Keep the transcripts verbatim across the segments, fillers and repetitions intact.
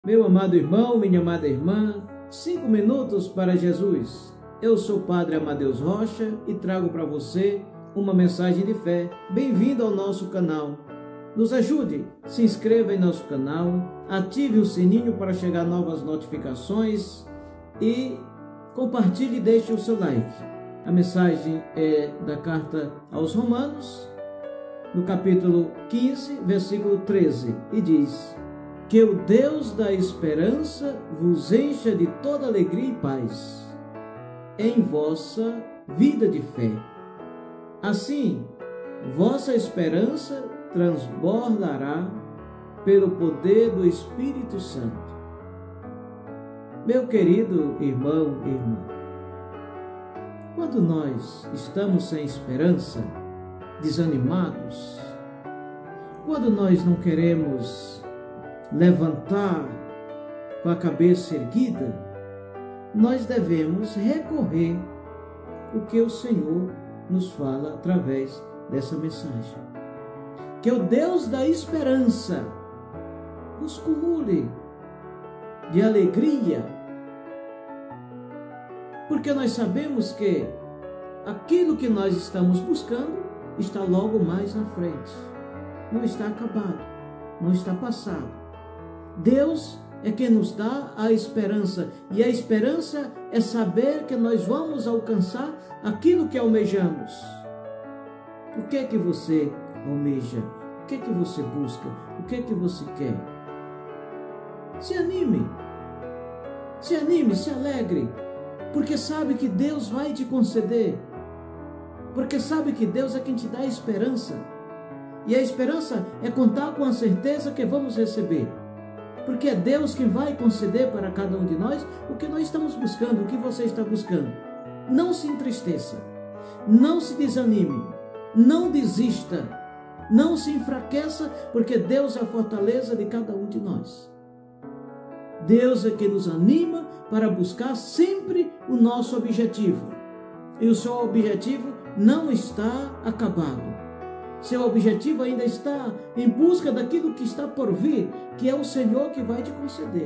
Meu amado irmão, minha amada irmã, cinco minutos para Jesus. Eu sou o Padre Amadeus Rocha e trago para você uma mensagem de fé. Bem-vindo ao nosso canal. Nos ajude, se inscreva em nosso canal, ative o sininho para chegar novas notificações e compartilhe e deixe o seu like. A mensagem é da carta aos Romanos, no capítulo quinze, versículo treze, e diz: que o Deus da esperança vos encha de toda alegria e paz em vossa vida de fé. Assim, vossa esperança transbordará pelo poder do Espírito Santo. Meu querido irmão e irmã, quando nós estamos sem esperança, desanimados, quando nós não queremos levantar com a cabeça erguida, nós devemos recorrer o que o Senhor nos fala através dessa mensagem. Que o Deus da esperança nos cumule de alegria, porque nós sabemos que aquilo que nós estamos buscando está logo mais na frente, não está acabado, não está passado. Deus é quem nos dá a esperança, e a esperança é saber que nós vamos alcançar aquilo que almejamos. O que é que você almeja? O que é que você busca? O que é que você quer? Se anime, se anime, se alegre, porque sabe que Deus vai te conceder, porque sabe que Deus é quem te dá a esperança, e a esperança é contar com a certeza que vamos receber. Porque é Deus quem vai conceder para cada um de nós o que nós estamos buscando, o que você está buscando. Não se entristeça, não se desanime, não desista, não se enfraqueça, porque Deus é a fortaleza de cada um de nós. Deus é quem nos anima para buscar sempre o nosso objetivo. E o seu objetivo não está acabado. Seu objetivo ainda está em busca daquilo que está por vir, que é o Senhor que vai te conceder.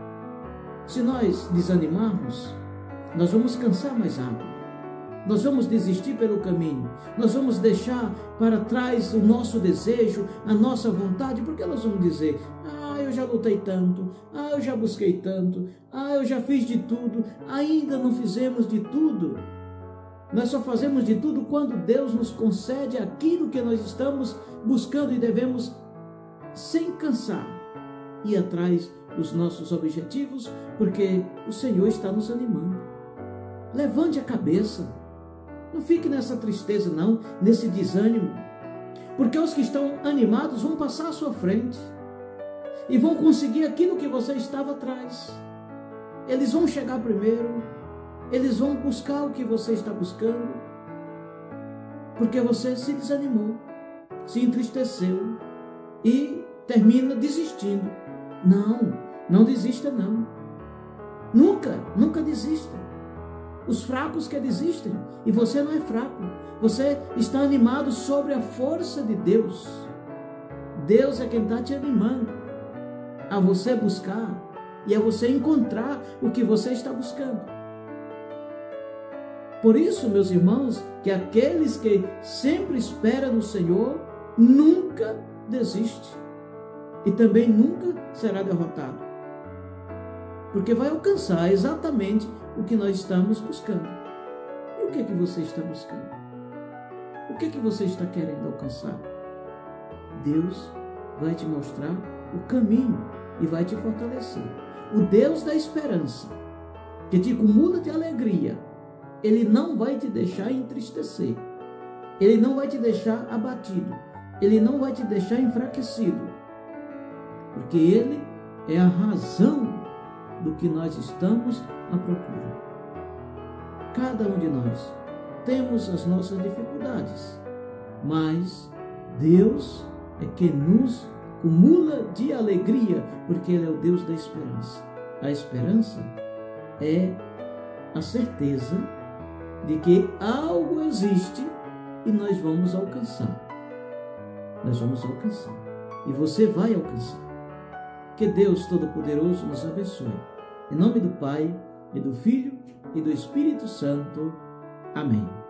Se nós desanimarmos, nós vamos cansar mais rápido. Nós vamos desistir pelo caminho. Nós vamos deixar para trás o nosso desejo, a nossa vontade, porque nós vamos dizer: ah, eu já lutei tanto, ah, eu já busquei tanto, ah, eu já fiz de tudo, ainda não fizemos de tudo. Nós só fazemos de tudo quando Deus nos concede aquilo que nós estamos buscando, e devemos, sem cansar, ir atrás dos nossos objetivos, porque o Senhor está nos animando. Levante a cabeça, não fique nessa tristeza não, nesse desânimo, porque os que estão animados vão passar à sua frente e vão conseguir aquilo que você estava atrás. Eles vão chegar primeiro. Eles vão buscar o que você está buscando, porque você se desanimou, se entristeceu e termina desistindo. Não, não desista não. Nunca, nunca desista. Os fracos que desistem, e você não é fraco. Você está animado sobre a força de Deus. Deus é quem está te animando a você buscar e a você encontrar o que você está buscando. Por isso, meus irmãos, que aqueles que sempre esperam no Senhor nunca desiste e também nunca será derrotado, porque vai alcançar exatamente o que nós estamos buscando. E o que é que você está buscando? O que é que você está querendo alcançar? Deus vai te mostrar o caminho e vai te fortalecer. O Deus da esperança, que te cumula de alegria, Ele não vai te deixar entristecer. Ele não vai te deixar abatido. Ele não vai te deixar enfraquecido. Porque Ele é a razão do que nós estamos à procura. Cada um de nós temos as nossas dificuldades, mas Deus é quem nos cumula de alegria, porque Ele é o Deus da esperança. A esperança é a certeza de que algo existe e nós vamos alcançar. Nós vamos alcançar. E você vai alcançar. Que Deus Todo-Poderoso nos abençoe. Em nome do Pai, e do Filho, e do Espírito Santo. Amém.